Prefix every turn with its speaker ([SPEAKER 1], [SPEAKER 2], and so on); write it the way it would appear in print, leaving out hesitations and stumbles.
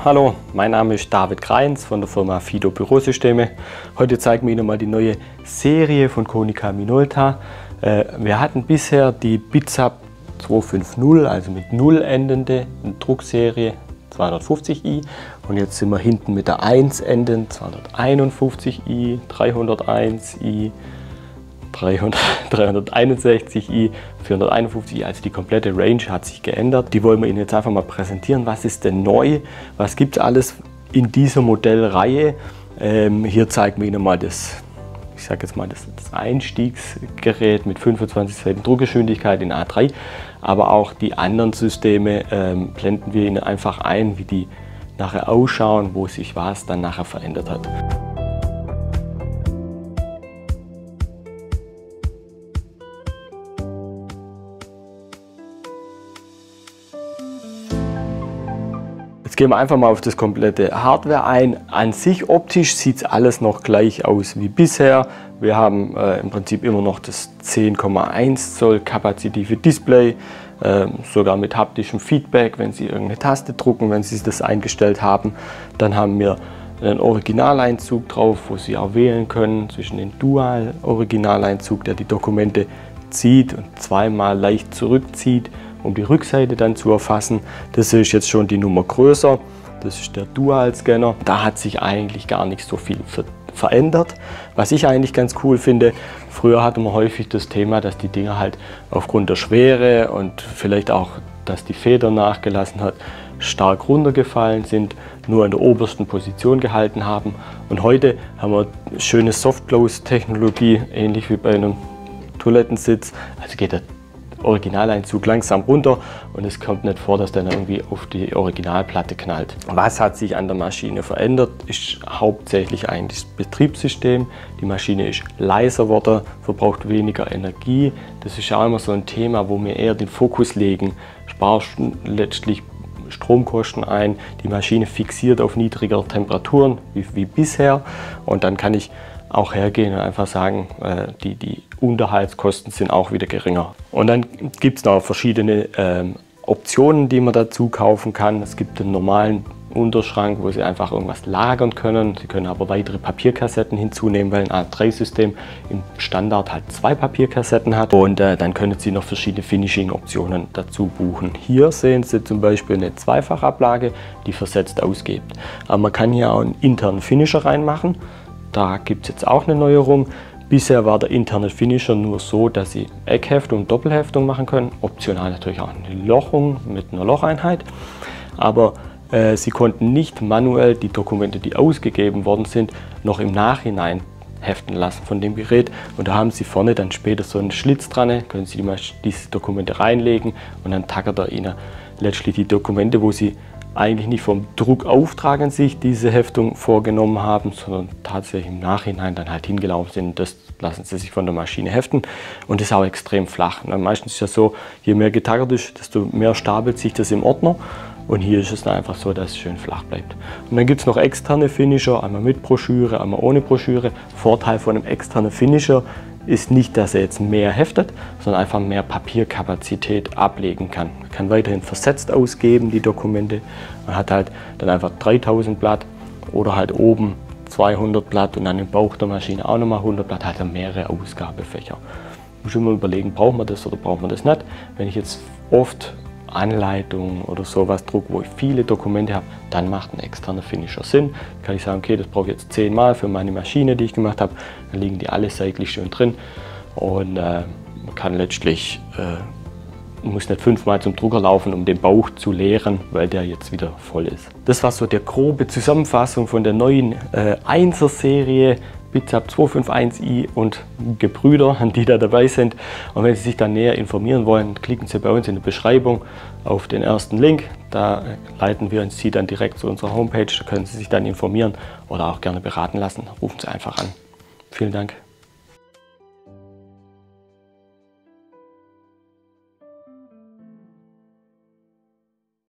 [SPEAKER 1] Hallo, mein Name ist David Greins von der Firma Fido Bürosysteme. Heute zeigen wir Ihnen mal die neue Serie von Konica Minolta. Wir hatten bisher die Bizap 250, also mit 0 endende Druckserie 250i, und jetzt sind wir hinten mit der 1 enden 251i, 301i, 361i, 451i, also die komplette Range hat sich geändert. Die wollen wir Ihnen jetzt einfach mal präsentieren. Was ist denn neu? Was gibt es alles in dieser Modellreihe? Hier zeigen wir Ihnen mal das, ich sage jetzt mal das Einstiegsgerät mit 25 Seiten Druckgeschwindigkeit in A3, aber auch die anderen Systeme blenden wir Ihnen einfach ein, wie die nachher ausschauen, wo sich was dann nachher verändert hat. Jetzt gehen wir einfach mal auf das komplette Hardware ein. An sich optisch sieht es alles noch gleich aus wie bisher. Wir haben im Prinzip immer noch das 10,1 Zoll kapazitive Display, sogar mit haptischem Feedback, wenn Sie irgendeine Taste drucken, wenn Sie das eingestellt haben. Dann haben wir einen Originaleinzug drauf, wo Sie auch wählen können zwischen dem Dual-Originaleinzug, der die Dokumente zieht und zweimal leicht zurückzieht, um die Rückseite dann zu erfassen. Das ist jetzt schon die Nummer größer. Das ist der Dual-Scanner. Da hat sich eigentlich gar nicht so viel verändert. Was ich eigentlich ganz cool finde, früher hatten wir häufig das Thema, dass die Dinger halt aufgrund der Schwere und vielleicht auch, dass die Feder nachgelassen hat, stark runtergefallen sind, nur in der obersten Position gehalten haben. Und heute haben wir schöne Soft-Close-Technologie, ähnlich wie bei einem Toilettensitz. Also geht der Originaleinzug langsam runter und es kommt nicht vor, dass dann irgendwie auf die Originalplatte knallt. Was hat sich an der Maschine verändert? Ist hauptsächlich eigentlich das Betriebssystem. Die Maschine ist leiser geworden, verbraucht weniger Energie. Das ist ja immer so ein Thema, wo wir eher den Fokus legen. Sparst letztlich Stromkosten ein, die Maschine fixiert auf niedriger Temperaturen wie bisher, und dann kann ich auch hergehen und einfach sagen, die Unterhaltskosten sind auch wieder geringer. Und dann gibt es noch verschiedene Optionen, die man dazu kaufen kann. Es gibt einen normalen Unterschrank, wo Sie einfach irgendwas lagern können. Sie können aber weitere Papierkassetten hinzunehmen, weil ein A3-System im Standard halt 2 Papierkassetten hat. Und dann können Sie noch verschiedene Finishing-Optionen dazu buchen. Hier sehen Sie zum Beispiel eine Zweifachablage, die versetzt ausgibt. Aber man kann hier auch einen internen Finisher reinmachen. Da gibt es jetzt auch eine Neuerung. Bisher war der interne Finisher nur so, dass Sie Eckheftung und Doppelheftung machen können. Optional natürlich auch eine Lochung mit einer Locheinheit. Aber Sie konnten nicht manuell die Dokumente, die ausgegeben worden sind, noch im Nachhinein heften lassen von dem Gerät. Und da haben Sie vorne dann später so einen Schlitz dran, können Sie diese Dokumente reinlegen und dann tackert er Ihnen letztlich die Dokumente, wo Sie eigentlich nicht vom Druckauftrag an sich diese Heftung vorgenommen haben, sondern tatsächlich im Nachhinein dann halt hingelaufen sind. Das lassen Sie sich von der Maschine heften, und das ist auch extrem flach. Meistens ist ja so, je mehr getackert ist, desto mehr stapelt sich das im Ordner, und hier ist es dann einfach so, dass es schön flach bleibt. Und dann gibt es noch externe Finisher, einmal mit Broschüre, einmal ohne Broschüre. Vorteil von einem externen Finisher ist nicht, dass er jetzt mehr heftet, sondern einfach mehr Papierkapazität ablegen kann. Man kann weiterhin versetzt ausgeben, die Dokumente. Man hat halt dann einfach 3000 Blatt oder halt oben 200 Blatt und dann im Bauch der Maschine auch nochmal 100 Blatt, hat er mehrere Ausgabefächer. Muss ich immer überlegen, braucht man das oder braucht man das nicht. Wenn ich jetzt oft Anleitungen oder sowas drucke, wo ich viele Dokumente habe, dann macht ein externer Finisher Sinn. Kann ich sagen, okay, das brauche ich jetzt 10 Mal für meine Maschine, die ich gemacht habe. Dann liegen die alle seitlich schön drin, und man kann letztlich, muss nicht 5 Mal zum Drucker laufen, um den Bauch zu leeren, weil der jetzt wieder voll ist. Das war so die grobe Zusammenfassung von der neuen 1er Serie Bizap 251i und Gebrüder, die da dabei sind. Und wenn Sie sich dann näher informieren wollen, klicken Sie bei uns in der Beschreibung auf den ersten Link. Da leiten wir Sie dann direkt zu unserer Homepage. Da können Sie sich dann informieren oder auch gerne beraten lassen. Rufen Sie einfach an. Vielen Dank.